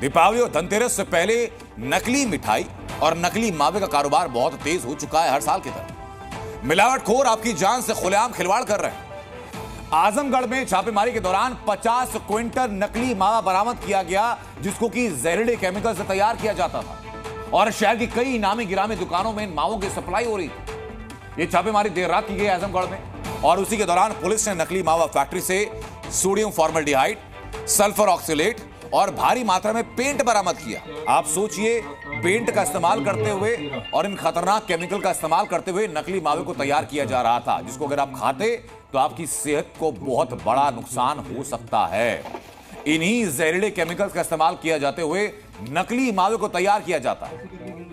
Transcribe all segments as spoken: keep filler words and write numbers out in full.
दीपावली और धनतेरस से पहले नकली मिठाई और नकली मावे का कारोबार बहुत तेज हो चुका है हर साल की तरह। मिलावटखोर आपकी जान से खुलेआम खिलवाड़ कर रहे हैं। आजमगढ़ में छापेमारी के दौरान पचास क्विंटल नकली मावा बरामद किया गया, जिसको कि जहरीले केमिकल से तैयार किया जाता था और शहर की कई नामी गिरामी दुकानों में इन मावों की सप्लाई हो रही थी। ये छापेमारी देर रात की गई आजमगढ़ में और उसी के दौरान पुलिस ने नकली मावा फैक्ट्री से सोडियम फॉर्मल्डिहाइड, सल्फर ऑक्सीलेट और भारी मात्रा में पेंट बरामद किया। आप सोचिए, पेंट का इस्तेमाल करते हुए और इन खतरनाक केमिकल का इस्तेमाल करते हुए नकली मावे को तैयार किया जा रहा था, जिसको अगर आप खाते तो आपकी सेहत को बहुत बड़ा नुकसान हो सकता है। इन्हीं जहरीले केमिकल्स का इस्तेमाल किया जाते हुए नकली मावे को तैयार किया जाता है।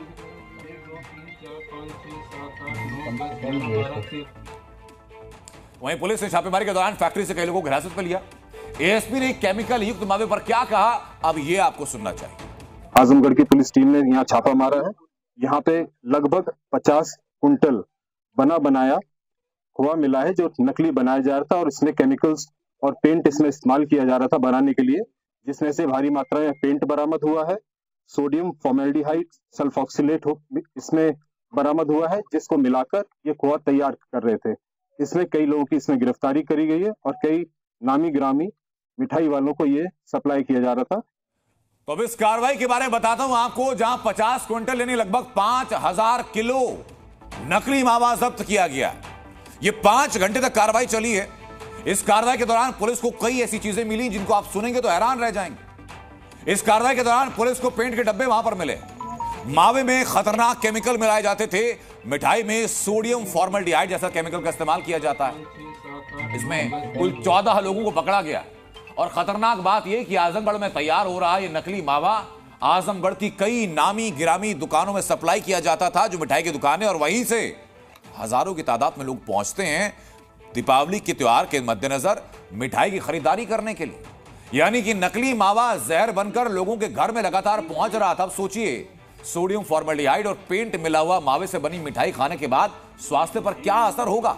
वहीं पुलिस ने छापेमारी के दौरान फैक्ट्री से कई लोगों को हिरासत में लिया। एएसपी ने केमिकल युक्त मावे पर क्या कहा, अब ये आपको सुनना चाहिए। आजमगढ़ की पुलिस टीम ने यहाँ छापा मारा है। यहाँ पे लगभग पचास कुंटल बना बनाया खोआ मिला है, जो नकली बनाया जा रहा था और इसमें केमिकल्स और पेंट इसमें इस्तेमाल किया जा रहा था बनाने के लिए, जिसमें से भारी मात्रा में पेंट बरामद हुआ है। सोडियम फॉर्मल्डिहाइड, सल्फॉक्सिलेट इसमें बरामद हुआ है, जिसको मिलाकर ये खोआ तैयार कर रहे थे। इसमें कई लोगों की इसमें गिरफ्तारी करी गई है और कई नामी ग्रामी मिठाई वालों को ये सप्लाई किया जा रहा था। तो अब इस कार्रवाई के बारे में बताता हूं आपको, जहां पचास क्विंटल यानी लगभग पांच हजार किलो नकली मावा जब्त किया गया। ये पांच घंटे तक कार्रवाई चली है। इस कार्रवाई के दौरान पुलिस को कई ऐसी चीजें मिली जिनको आप सुनेंगे तो हैरान रह जाएंगे। इस कार्रवाई के दौरान पुलिस को पेंट के डब्बे वहां पर मिले, मावे में खतरनाक केमिकल मिलाए जाते थे, मिठाई में सोडियम फॉर्मल्डिहाइड जैसा केमिकल का इस्तेमाल किया जाता है। इसमें कुल चौदह लोगों को पकड़ा गया और खतरनाक बात यह कि आजमगढ़ में तैयार हो रहा ये नकली मावा आजमगढ़ की कई नामी गिरामी दुकानों में सप्लाई किया जाता था, जो मिठाई की दुकानें, और वहीं से हजारों की तादाद में लोग पहुंचते हैं दीपावली के त्योहार के मद्देनजर मिठाई की खरीदारी करने के लिए। यानी कि नकली मावा जहर बनकर लोगों के घर में लगातार पहुंच रहा था। अब सोचिए, सोडियम फॉर्मल्डिहाइड और पेंट मिला हुआ मावे से बनी मिठाई खाने के बाद स्वास्थ्य पर क्या असर होगा।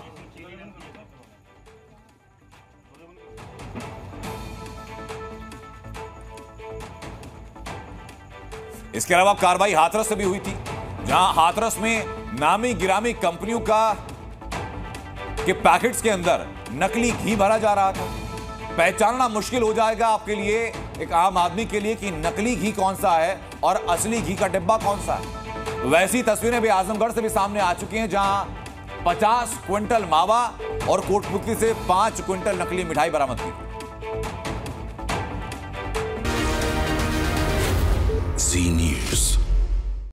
इसके अलावा कार्रवाई हाथरस से भी हुई थी, जहां हाथरस में नामी गिरामी कंपनियों का के पैकेट्स के अंदर नकली घी भरा जा रहा था। पहचानना मुश्किल हो जाएगा आपके लिए, एक आम आदमी के लिए, कि नकली घी कौन सा है और असली घी का डिब्बा कौन सा है। वैसी तस्वीरें भी आजमगढ़ से भी सामने आ चुकी हैं, जहां पचास क्विंटल मावा और कोटपुतली से पांच क्विंटल नकली मिठाई बरामद की। Zee news.